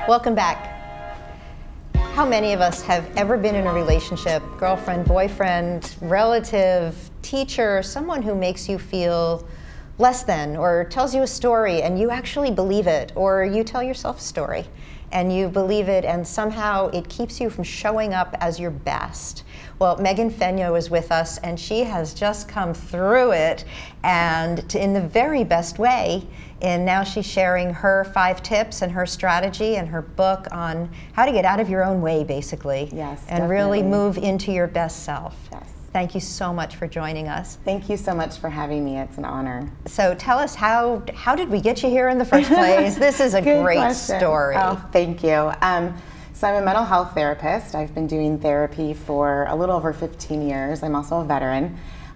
Welcome back. How many of us have ever been in a relationship, girlfriend, boyfriend, relative, teacher, someone who makes you feel less than, or tells you a story and you actually believe it, or you tell yourself a story and you believe it, and somehow it keeps you from showing up as your best? Well, Megan Fenyo is with us, and she has just come through it, and in the very best way. And now she's sharing her 5 tips and her strategy and her book on how to get out of your own way, basically. Yes, and definitely. really move into your best self. Yes. Thank you so much for joining us. Thank you so much for having me. It's an honor. So tell us, how did we get you here in the first place? This is a Good great question. story. Oh, thank you. So I'm a mental health therapist. I've been doing therapy for a little over 15 years. I'm also a veteran.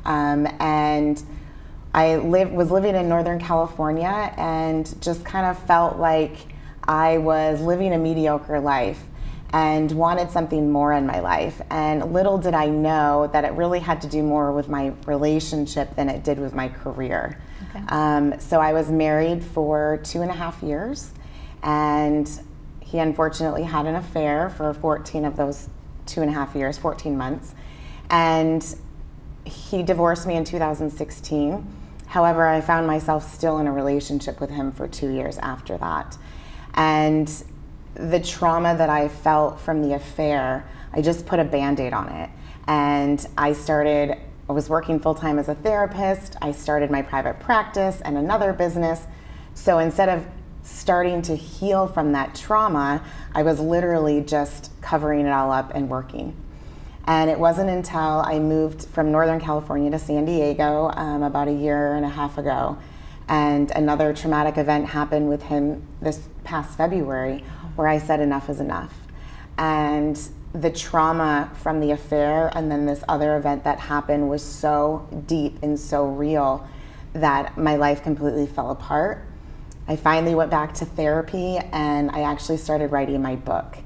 And I was living in Northern California and just kind of felt like I was living a mediocre life and wanted something more in my life. And little did I know that it really had to do more with my relationship than it did with my career. Okay. So I was married for 2.5 years, and he unfortunately had an affair for 14 of those 2.5 years, 14 months. And he divorced me in 2016. However, I found myself still in a relationship with him for 2 years after that. And the trauma that I felt from the affair, I just put a Band-Aid on it. And I was working full-time as a therapist. I started my private practice and another business. So instead of starting to heal from that trauma, I was literally just covering it all up and working. And it wasn't until I moved from Northern California to San Diego about 1.5 years ago, and another traumatic event happened with him this past February, where I said enough is enough. And the trauma from the affair and then this other event that happened was so deep and so real that my life completely fell apart. I finally went back to therapy, and I actually started writing my book.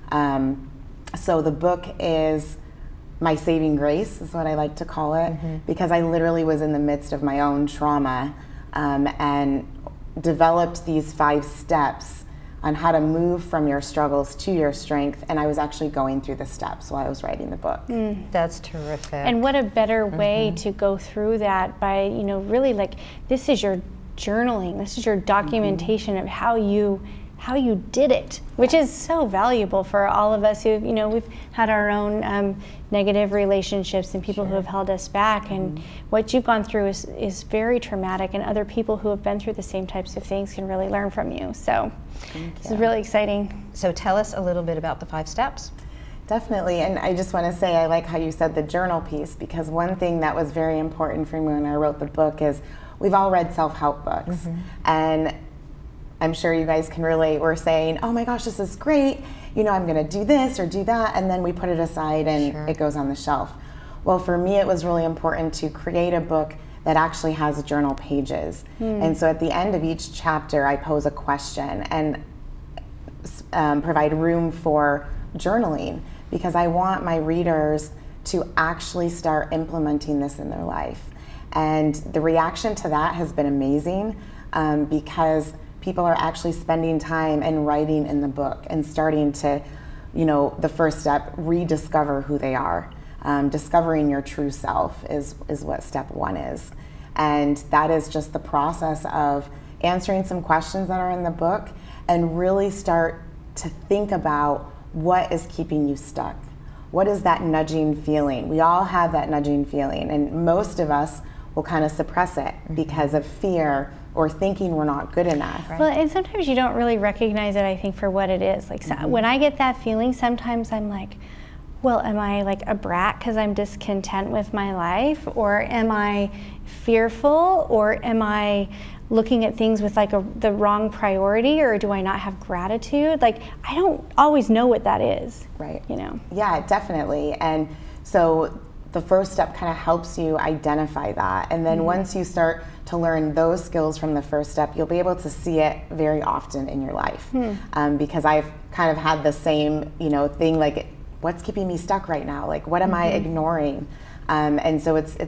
So the book is my saving grace, is what I like to call it, because I literally was in the midst of my own trauma and developed these 5 steps on how to move from your struggles to your strength. And I was actually going through the steps while I was writing the book. That's terrific. And what a better way to go through that by, really, like, this is your journaling, this is your documentation of how you did it, which is so valuable for all of us who, we've had our own negative relationships and people who have held us back, and what you've gone through is very traumatic, and other people who have been through the same types of things can really learn from you. So this is really exciting. So tell us a little bit about the 5 steps. Definitely, and I just want to say I like how you said the journal piece, because one thing that was very important for me when I wrote the book is we've all read self-help books, and I'm sure you guys can relate. We're saying, oh my gosh, this is great, I'm gonna do this or do that, and then we put it aside and it goes on the shelf. Well, for me, it was really important to create a book that actually has journal pages. And so at the end of each chapter, I pose a question and provide room for journaling, because I want my readers to actually start implementing this in their life. And the reaction to that has been amazing, because people are actually spending time and writing in the book and starting to, the first step, rediscover who they are. Discovering your true self is what step 1 is. And that is just the process of answering some questions that are in the book and really start to think about what is keeping you stuck. What is that nudging feeling? We all have that nudging feeling, and most of us will kind of suppress it because of fear or thinking we're not good enough. Well, and sometimes you don't really recognize it, I think, for what it is. Like, when I get that feeling, sometimes I'm like, well, am I like a brat because I'm discontent with my life? Or am I fearful? Or am I looking at things with like the wrong priority? Or do I not have gratitude? Like, I don't always know what that is. Right. Yeah, definitely. And so the first step kind of helps you identify that. And then once you start to learn those skills from the first step, you'll be able to see it very often in your life. Because I've kind of had the same, thing, like, what's keeping me stuck right now? Like, what am I ignoring? And so it's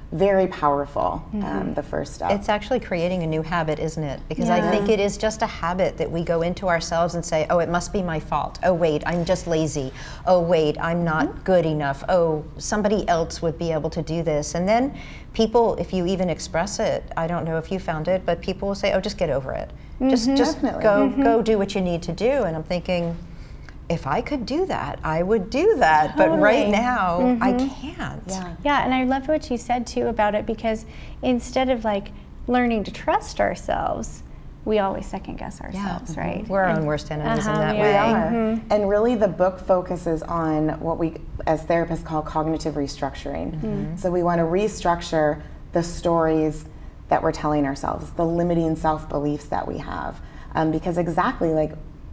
very powerful, the first step. It's actually creating a new habit, isn't it? Because I think it is just a habit that we go into ourselves and say, oh, it must be my fault. Oh, wait, I'm just lazy. Oh, wait, I'm not good enough. Oh, somebody else would be able to do this. And then people, if you even express it, I don't know if you found it, but people will say, oh, just get over it. Just go do what you need to do. And I'm thinking, if I could do that, I would do that. Totally. But right now, I can't. Yeah, and I loved what you said too about it, because instead of like learning to trust ourselves, we always second guess ourselves, right? We're our own worst enemies in that we way. are. And really the book focuses on what we as therapists call cognitive restructuring. So we want to restructure the stories that we're telling ourselves, the limiting self-beliefs that we have. Because exactly like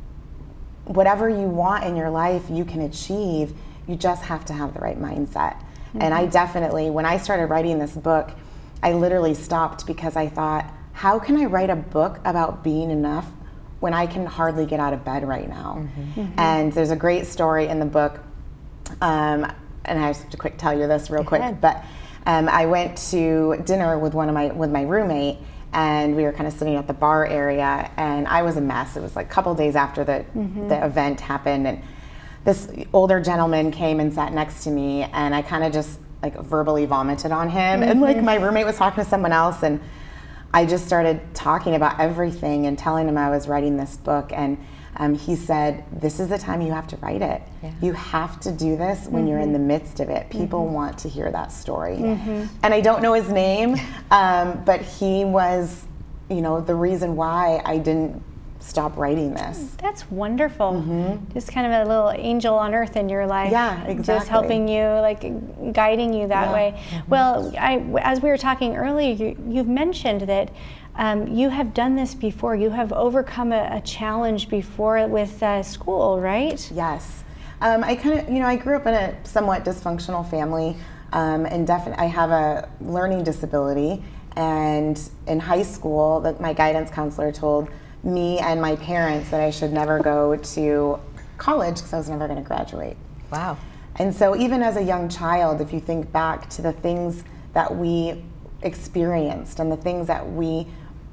whatever you want in your life you can achieve, you just have to have the right mindset. And I definitely, when I started writing this book, I literally stopped because I thought, how can I write a book about being enough when I can hardly get out of bed right now? And there's a great story in the book, and I just have to tell you this real quick, but I went to dinner with my roommate, and we were kind of sitting at the bar area, and I was a mess. It was like a couple days after the event happened, and this older gentleman came and sat next to me, and I kind of just like verbally vomited on him, and like my roommate was talking to someone else, and I just started talking about everything and telling him I was writing this book, and he said, this is the time you have to write it. You have to do this when you're in the midst of it. People want to hear that story. And I don't know his name, but he was, you know, the reason why I didn't stop writing this. That's wonderful. Just kind of a little angel on earth in your life. Yeah, exactly. Just helping you, like guiding you that way. Well, as we were talking earlier, you've mentioned that you have done this before. You have overcome a challenge before with school, right? Yes. I kind of, you know, I grew up in a somewhat dysfunctional family, and I have a learning disability. And in high school, my guidance counselor told me and my parents that I should never go to college because I was never going to graduate. Wow. And so even as a young child, if you think back to the things that we experienced and the things that we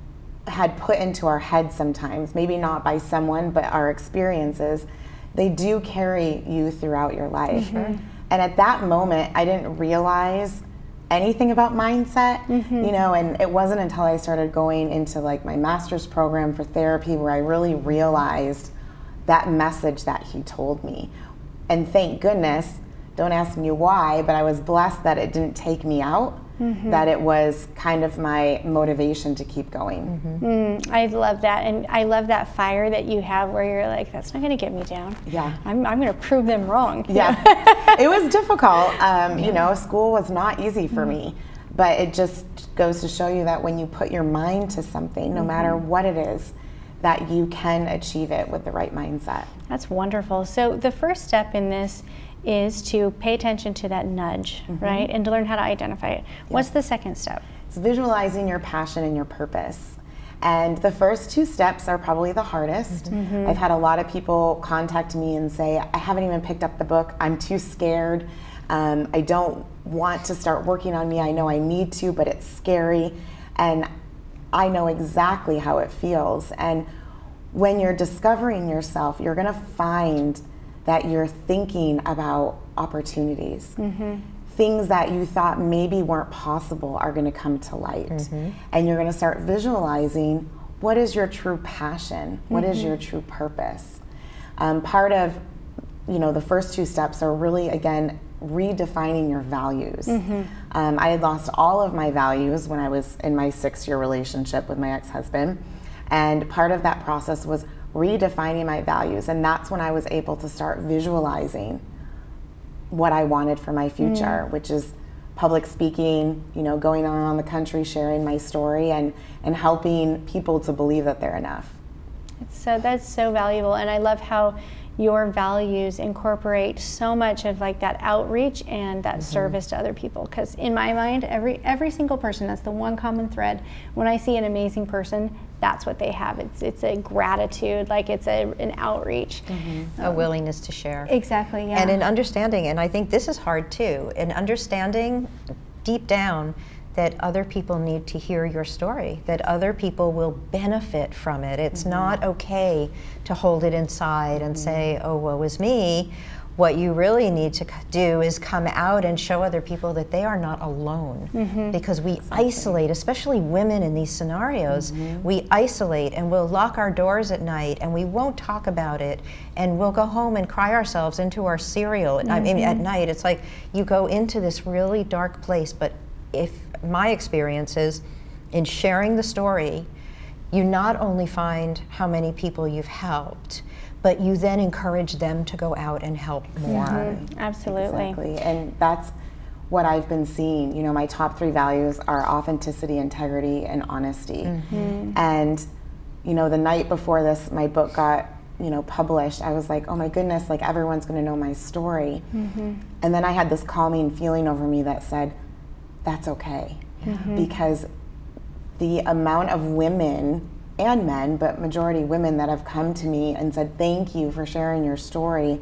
had put into our heads sometimes, maybe not by someone, but our experiences, they do carry you throughout your life. And at that moment, I didn't realize anything about mindset, you know, and it wasn't until I started going into like my master's program for therapy where I really realized that message that he told me. And thank goodness, don't ask me why, but I was blessed that it didn't take me out, that it was kind of my motivation to keep going. I love that, and I love that fire that you have where you're like, that's not going to get me down. Yeah. I'm going to prove them wrong. Yeah. It was difficult. You know, school was not easy for me, but it just goes to show you that when you put your mind to something, no matter what it is, that you can achieve it with the right mindset. That's wonderful. So the first step in this is to pay attention to that nudge, right? And to learn how to identify it. What's the second step? It's visualizing your passion and your purpose. And the first two steps are probably the hardest. I've had a lot of people contact me and say, I haven't even picked up the book. I'm too scared. I don't want to start working on me. I know I need to, but it's scary. And I know exactly how it feels. And when you're discovering yourself, you're going to find that you're thinking about opportunities. Things that you thought maybe weren't possible are going to come to light. And you're going to start visualizing what is your true passion, what is your true purpose. Part of, you know, the first two steps are really, again, redefining your values. I had lost all of my values when I was in my 6-year relationship with my ex-husband. And part of that process was redefining my values, and that's when I was able to start visualizing what I wanted for my future, which is public speaking, you know, going around the country sharing my story and helping people to believe that they're enough. So that's so valuable, and I love how your values incorporate so much of like that outreach and that service to other people. Because in my mind, every single person, that's the one common thread. When I see an amazing person, that's what they have. It's a gratitude, like it's an outreach. A willingness to share. Exactly, yeah. And an understanding, and I think this is hard too, in understanding deep down that other people need to hear your story, that other people will benefit from it. It's not okay to hold it inside and say, oh, woe is me. What you really need to do is come out and show other people that they are not alone. Because we isolate, especially women in these scenarios, we isolate and we'll lock our doors at night and we won't talk about it, and we'll go home and cry ourselves into our cereal. I mean, at night, it's like you go into this really dark place. But if my experience is, in sharing the story, you not only find how many people you've helped, but you then encourage them to go out and help more. Absolutely. Exactly. And that's what I've been seeing. You know, my top 3 values are authenticity, integrity, and honesty. And, you know, the night before this, my book got, you know, published, I was like, oh my goodness, like everyone's going to know my story. And then I had this calming feeling over me that said, that's okay. Because the amount of women and men, but majority women, that have come to me and said, thank you for sharing your story,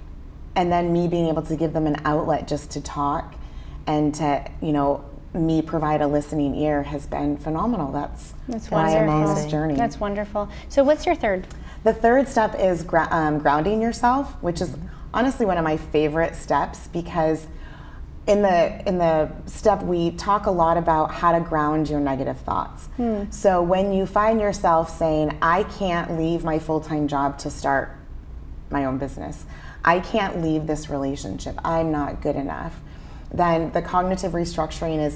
and then me being able to give them an outlet just to talk and to, you know, me provide a listening ear has been phenomenal. That's why I'm on this journey. That's wonderful. So what's your third? The third step is grounding yourself, which is honestly one of my favorite steps, because in the step we talk a lot about how to ground your negative thoughts. So when you find yourself saying, I can't leave my full-time job to start my own business, I can't leave this relationship, I'm not good enough, then the cognitive restructuring is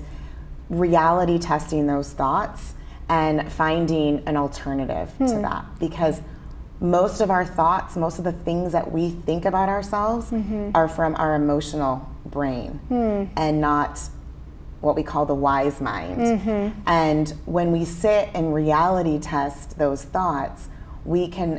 reality testing those thoughts and finding an alternative to that. Because most of our thoughts, most of the things that we think about ourselves are from our emotional brain and not what we call the wise mind. And when we sit and reality test those thoughts, we can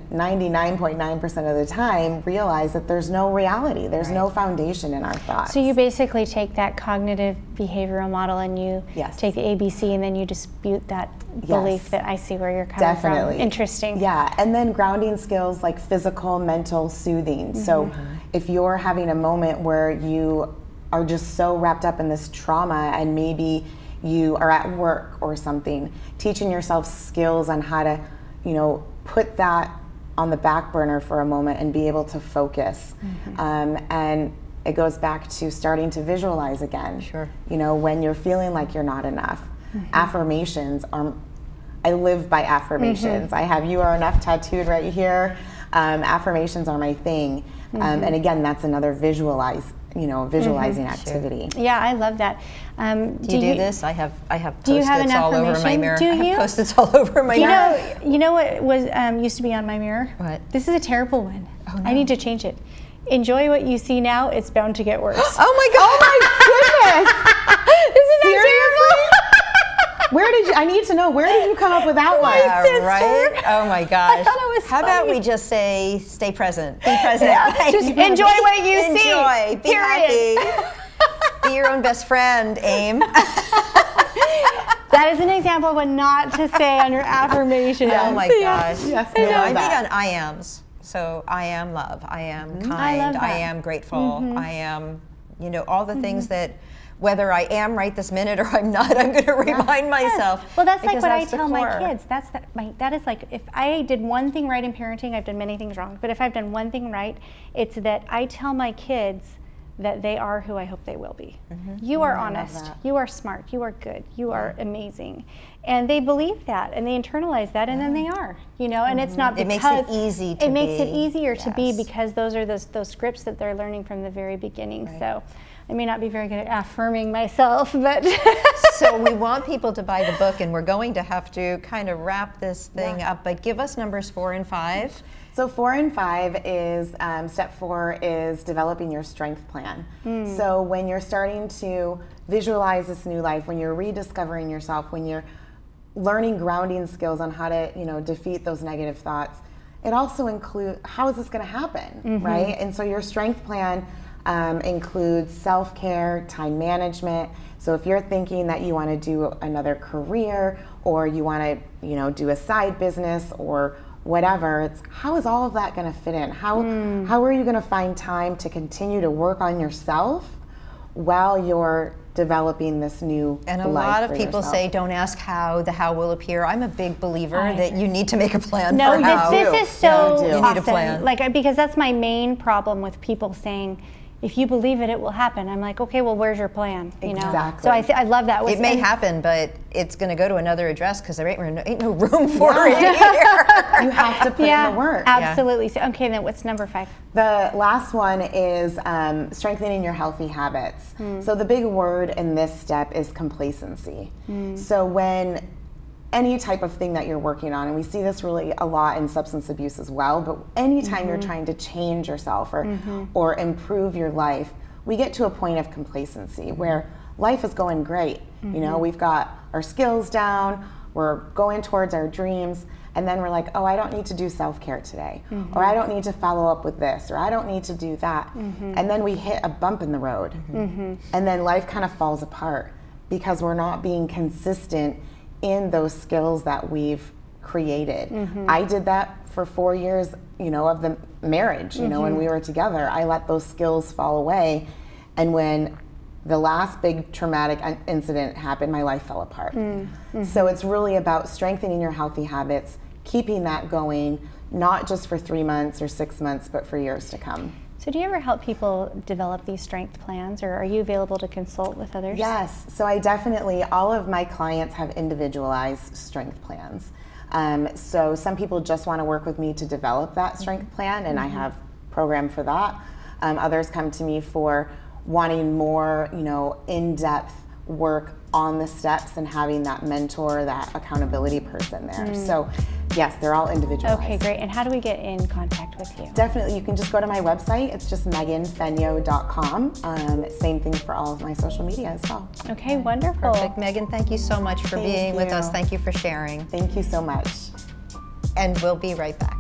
99.9% of the time realize that there's no reality, there's no foundation in our thoughts. So you basically take that cognitive behavioral model and you take the ABC and then you dispute that belief that I see where you're coming from. Interesting. Yeah, and then grounding skills like physical, mental soothing. So if you're having a moment where you are just so wrapped up in this trauma and maybe you are at work or something, teaching yourself skills on how to, you know, put that on the back burner for a moment and be able to focus. And it goes back to starting to visualize again. You know, when you're feeling like you're not enough. Affirmations are, I live by affirmations. I have "you are enough" tattooed right here. Affirmations are my thing. And again, that's another visualizing activity. Yeah, I love that. Do you do this? I have do you have Post-its an all over my affirmation? mirror. Do you? I have Post-its all over my mirror. You know what was used to be on my mirror? What? This is a terrible one. Oh, no. I need to change it. Enjoy what you see now. It's bound to get worse. Oh my God! Oh my goodness! Isn't that terrible? Where did you? I need to know. Where did you come up with that one? Right? Oh my gosh! I thought it was How funny. about we just say, "Stay present, be present." Just enjoy what you see. Enjoy. Be happy. Be your own best friend. Aim. That is an example of what not to say on your affirmation. Oh my gosh! Yes, No, I love I'm big that. on I ams. So I am love. I am kind. I love that. I am grateful. I am, you know, all the things that, whether I am right this minute or I'm not, I'm going to remind myself. Well, that's like because what I the tell my core. kids. That is like, if I did one thing right in parenting, I've done many things wrong. But if I've done one thing right, it's that I tell my kids that they are who I hope they will be. You are honest. You are smart. You are good. You are amazing. And they believe that, and they internalize that, and then they are. You know, and it's not because It makes it easy to it makes it be. easier to be Yes. because those are those scripts that they're learning from the very beginning. So I may not be very good at affirming myself, but So we want people to buy the book, and we're going to have to kind of wrap this thing up. But give us numbers 4 and 5. So 4 and 5 is, step 4 is developing your strength plan. So when you're starting to visualize this new life, when you're rediscovering yourself, when you're learning grounding skills on how to, you know, defeat those negative thoughts, it also includes, how is this going to happen, right? And so your strength plan includes self-care, time management. So if you're thinking that you want to do another career, or you want to, you know, do a side business or whatever, it's how is all of that going to fit in? How are you going to find time to continue to work on yourself while you're developing this new And a life lot of for people yourself. say, don't ask how, the how will appear. I'm a big believer that you need to make a plan No, for how. this is so You need awesome. a plan. Like, because that's my main problem with people saying, if you believe it, it will happen. I'm like, okay, well, where's your plan? You know? Exactly. So I love that. It may happen, but it's going to go to another address because there ain't no room for it here. You have to put in the work. Absolutely. So, okay, then what's number 5? The last one is strengthening your healthy habits. So the big word in this step is complacency. So when any type of thing that you're working on, and we see this really a lot in substance abuse as well, but anytime you're trying to change yourself or improve your life, we get to a point of complacency where life is going great. You know, we've got our skills down, we're going towards our dreams, and then we're like, oh, I don't need to do self-care today, or I don't need to follow up with this, or I don't need to do that. And then we hit a bump in the road, and then life kind of falls apart because we're not being consistent in those skills that we've created. I did that for 4 years, you know, of the marriage, you know, when we were together. I let those skills fall away, and when the last big traumatic incident happened, my life fell apart. So it's really about strengthening your healthy habits, keeping that going, not just for 3 months or 6 months, but for years to come. So do you ever help people develop these strength plans, or are you available to consult with others? Yes, so I definitely, all of my clients have individualized strength plans. So some people just want to work with me to develop that strength plan, and I have a program for that. Others come to me for wanting more, you know, in-depth work on the steps and having that mentor, that accountability person there. So yes, they're all individualized. Okay, great. And how do we get in contact with you? Definitely, you can just go to my website. It's just meganfenyo.com. Same thing for all of my social media as well. Okay, wonderful. Perfect. Megan, thank you so much for being with us. you. Thank you for sharing. Thank you so much. And we'll be right back.